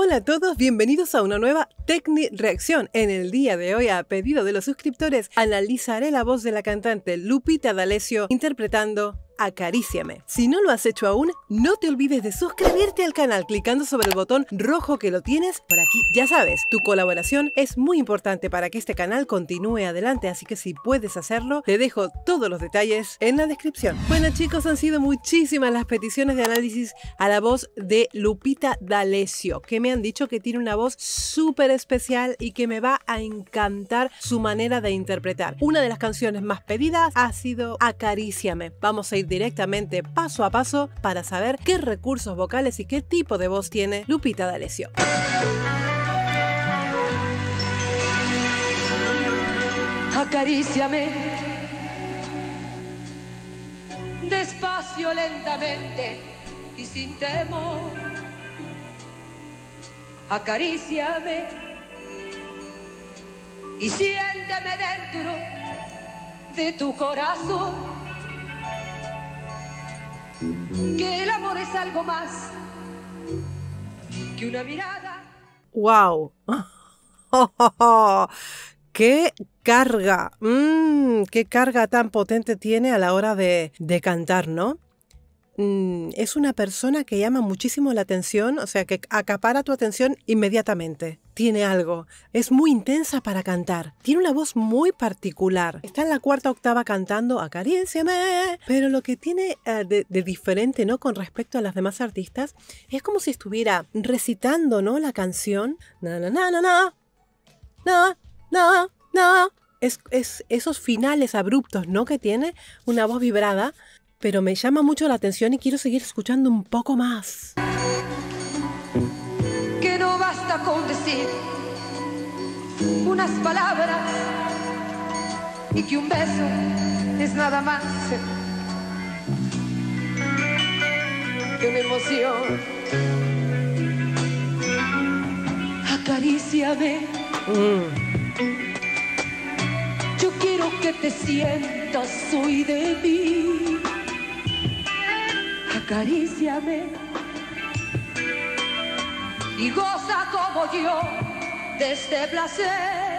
Hola a todos, bienvenidos a una nueva Tecni-reacción. En el día de hoy, a pedido de los suscriptores, analizaré la voz de la cantante Lupita D'Alessio interpretando Acaríciame. Si no lo has hecho aún, no te olvides de suscribirte al canal clicando sobre el botón rojo que lo tienes por aquí. Ya sabes, tu colaboración es muy importante para que este canal continúe adelante, así que si puedes hacerlo, te dejo todos los detalles en la descripción. Bueno chicos, han sido muchísimas las peticiones de análisis a la voz de Lupita D'Alessio, que me han dicho que tiene una voz súper especial y que me va a encantar su manera de interpretar. Una de las canciones más pedidas ha sido Acaríciame. Vamos a ir directamente paso a paso para saber qué recursos vocales y qué tipo de voz tiene Lupita D'Alessio. Acaríciame despacio, lentamente y sin temor. Acaríciame y siénteme dentro de tu corazón. Que el amor es algo más que una mirada. ¡Wow! ¡Qué carga! ¡Qué carga tan potente tiene a la hora de cantar, ¿no? Es una persona que llama muchísimo la atención, o sea, que acapara tu atención inmediatamente. Tiene algo, es muy intensa para cantar, tiene una voz muy particular. Está en la cuarta octava cantando Acaríciame, pero lo que tiene de diferente, ¿no?, con respecto a las demás artistas, es como si estuviera recitando, ¿no?, la canción. Na, na, na, na, na, na, na, na. Es esos finales abruptos, ¿no?, que tiene una voz vibrada. Pero me llama mucho la atención y quiero seguir escuchando un poco más. Que no basta con decir unas palabras y que un beso es nada más que una emoción. Acaríciame. Yo quiero que te sientas hoy de mí. Acaríciame y goza como yo de este placer.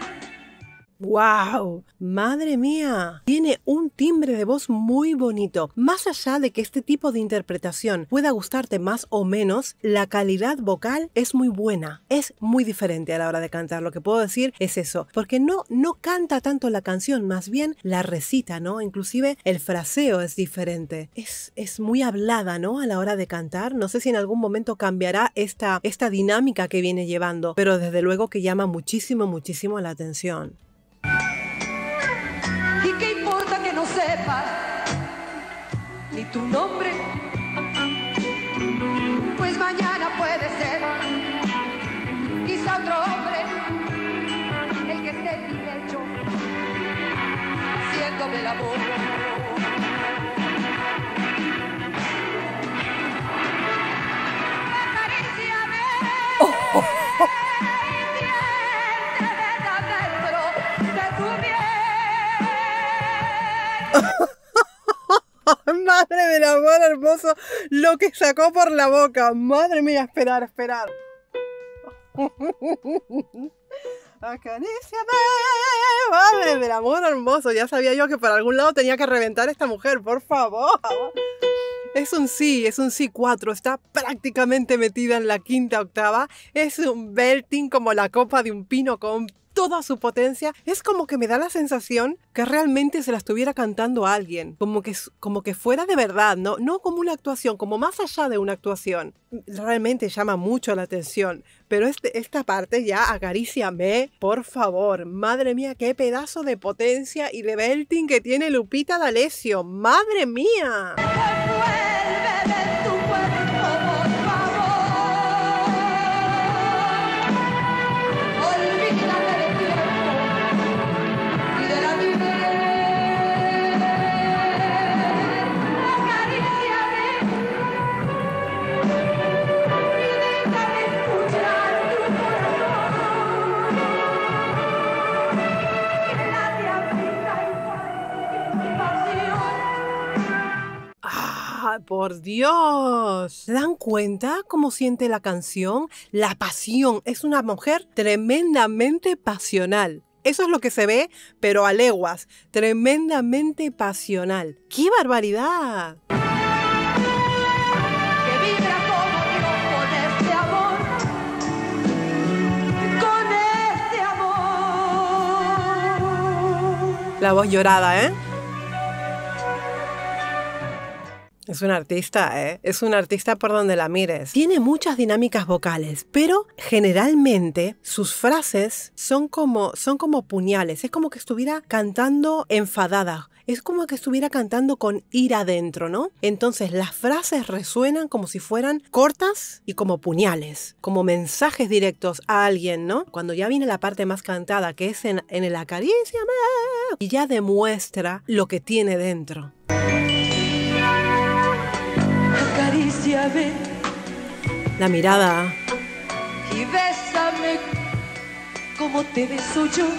¡Wow! ¡Madre mía! Tiene un timbre de voz muy bonito. Más allá de que este tipo de interpretación pueda gustarte más o menos, la calidad vocal es muy buena. Es muy diferente a la hora de cantar. Lo que puedo decir es eso. Porque no canta tanto la canción, más bien la recita, ¿no? Inclusive el fraseo es diferente. Es muy hablada, ¿no?, a la hora de cantar. No sé si en algún momento cambiará esta dinámica que viene llevando, pero desde luego que llama muchísimo, muchísimo la atención. ¿Y qué importa que no sepa ni tu nombre? Pues mañana puede ser quizá otro hombre el que esté en mi lecho haciéndome el amor. Acaríciame. Madre del amor hermoso, lo que sacó por la boca. Madre mía, esperar. Acaríciame, madre del amor hermoso. Ya sabía yo que por algún lado tenía que reventar esta mujer, por favor. Es un sí 4, está prácticamente metida en la quinta octava. Es un belting como la copa de un pino con toda su potencia. Es como que me da la sensación que realmente se la estuviera cantando a alguien, como que fuera de verdad, no como una actuación, como más allá de una actuación. Realmente llama mucho la atención, pero esta parte ya, Acaríciame, por favor. Madre mía, qué pedazo de potencia y de belting que tiene Lupita D'Alessio. Madre mía. por Dios. ¿Se dan cuenta cómo siente la canción? La pasión. Es una mujer tremendamente pasional. Eso es lo que se ve, pero a leguas. Tremendamente pasional. ¡Qué barbaridad! La voz llorada, ¿eh? Es un artista, ¿eh? Es un artista por donde la mires. Tiene muchas dinámicas vocales, pero generalmente sus frases son como puñales. Es como que estuviera cantando enfadada. Es como que estuviera cantando con ira dentro, ¿no? Entonces las frases resuenan como si fueran cortas y como puñales, como mensajes directos a alguien, ¿no? Cuando ya viene la parte más cantada, que es en el acaríciame, y ya demuestra lo que tiene dentro. Acaríciame. La mirada. Y bésame como te beso yo.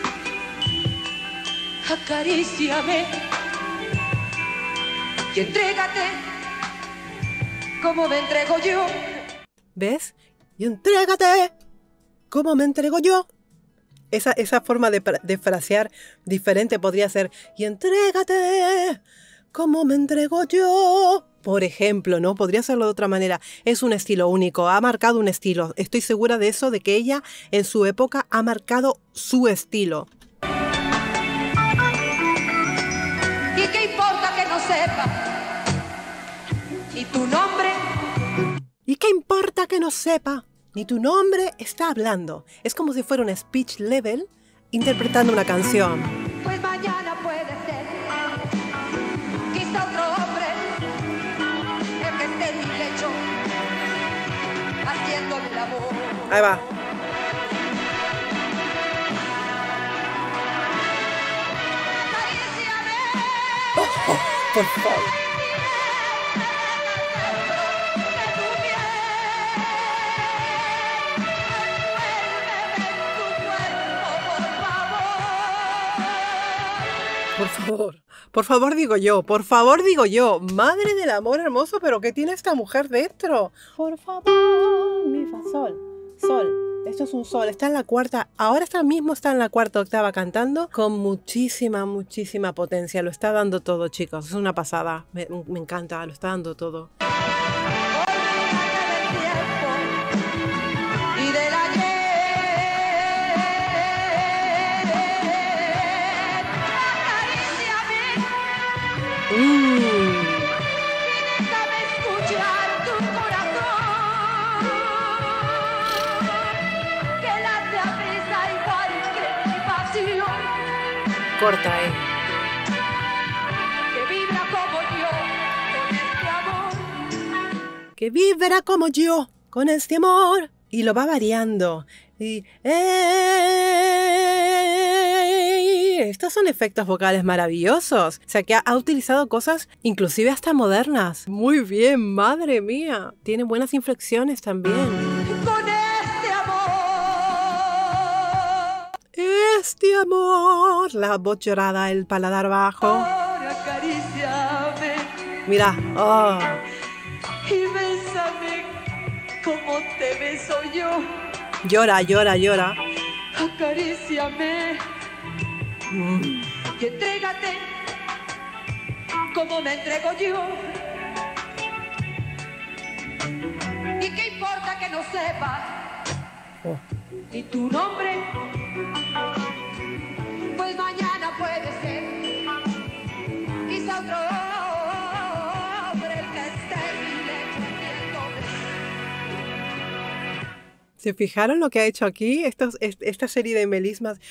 Acaríciame y entrégate como me entrego yo. ¿Ves? Y entrégate como me entrego yo. Esa forma de frasear diferente podría ser y entrégate como me entrego yo. Por ejemplo, ¿no? Podría hacerlo de otra manera. Es un estilo único, ha marcado un estilo. Estoy segura de eso, de que ella en su época ha marcado su estilo. ¿Y qué importa que no sepa? ¿Y tu nombre? ¿Y qué importa que no sepa? Ni tu nombre está hablando. Es como si fuera un speech level interpretando una canción. Pues mañana puede ser quizá otro hombre el que esté en mi lecho haciéndole el amor. Ahí va. Por favor. Por favor digo yo, madre del amor hermoso, pero ¿qué tiene esta mujer dentro? Por favor, mi fa sol, sol, esto es un sol, está en la cuarta, ahora mismo está en la cuarta octava cantando con muchísima potencia, lo está dando todo, chicos, es una pasada, me encanta, lo está dando todo. Corta, Que vibra como yo con este amor. Que vibra como yo con este amor. Y lo va variando. Y, estos son efectos vocales maravillosos. O sea, que ha utilizado cosas inclusive hasta modernas. Muy bien, madre mía. Tiene buenas inflexiones también. Con este amor. Este amor. La voz llorada, el paladar bajo. Ahora acaríciame. Mira. Oh. Y bésame como te beso yo. Llora, llora, llora. Acaríciame. Y entrégate como me entrego yo. ¿Y qué importa que no sepas ni tu nombre? Pues mañana puede ser quizá otro hombre el que esté en mi lecho viéndome. ¿Se fijaron lo que ha hecho aquí? Esta serie de melismas.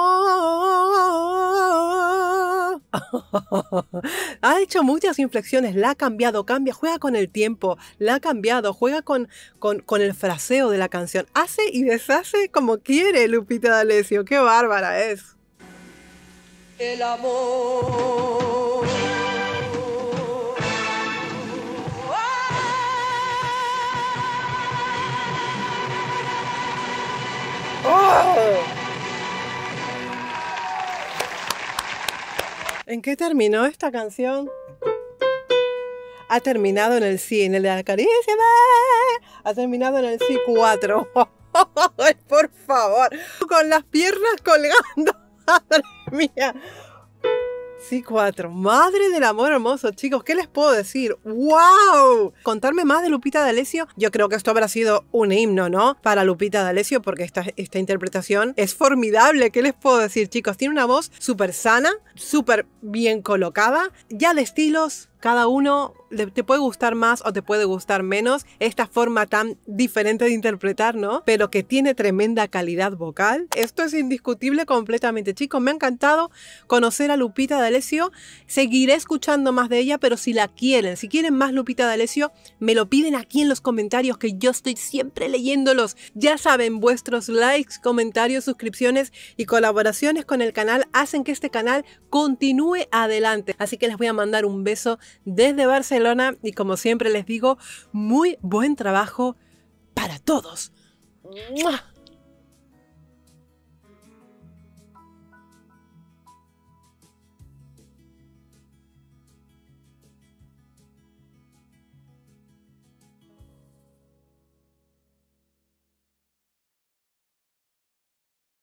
Ha hecho muchas inflexiones, la ha cambiado, juega con el tiempo, la ha cambiado, juega con el fraseo de la canción. Hace y deshace como quiere Lupita D'Alessio. ¡Qué bárbara es! El amor. ¿En qué terminó esta canción? ha terminado en el Si, en el de Acaríciame, ha terminado en el Si 4. Ay, por favor, con las piernas colgando, madre mía. Sí, 4. Madre del amor hermoso, chicos, ¿qué les puedo decir? ¡Wow! Contarme más de Lupita D'Alessio. Yo creo que esto habrá sido un himno, ¿no? Para Lupita D'Alessio, porque esta interpretación es formidable. ¿Qué les puedo decir, chicos? Tiene una voz súper sana, súper bien colocada, ya de estilos. Cada uno te puede gustar más o te puede gustar menos esta forma tan diferente de interpretar, ¿no? Pero que tiene tremenda calidad vocal. Esto es indiscutible completamente, chicos. Me ha encantado conocer a Lupita D'Alessio. Seguiré escuchando más de ella, pero si la quieren, si quieren más Lupita D'Alessio, me lo piden aquí en los comentarios, que yo estoy siempre leyéndolos. Ya saben, vuestros likes, comentarios, suscripciones y colaboraciones con el canal hacen que este canal continúe adelante. Así que les voy a mandar un beso desde Barcelona y, como siempre les digo, muy buen trabajo para todos. ¡Mua!